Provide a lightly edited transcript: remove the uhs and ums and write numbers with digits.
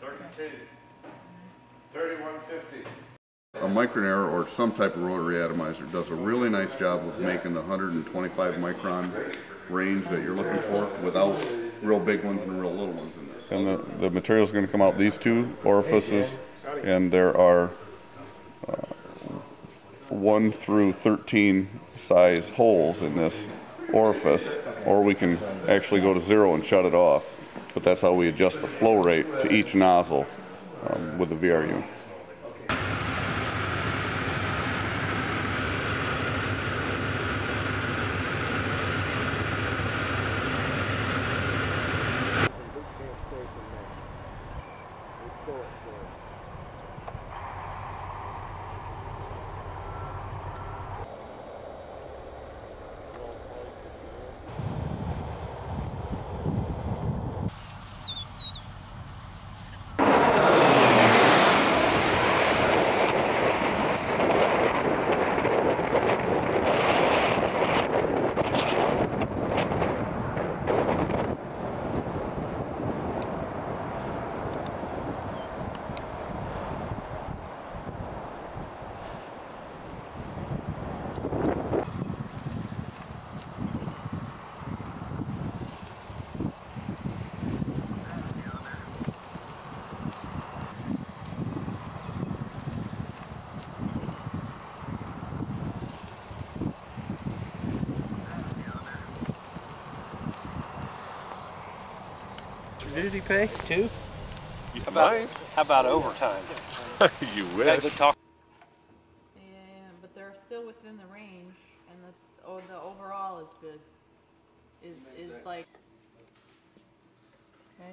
32. 3150. A Micronair or some type of rotary atomizer does a really nice job of making the 125 micron range that you're looking for without real big ones and real little ones in there. And the material is going to come out these two orifices, and there are 1 through 13 size holes in this orifice, or we can actually go to 0 and shut it off. But that's how we adjust the flow rate to each nozzle with the VRU. Duty pay? 2? How about overtime? You wish. Yeah, but they're still within the range, and the overall is good. Is like okay.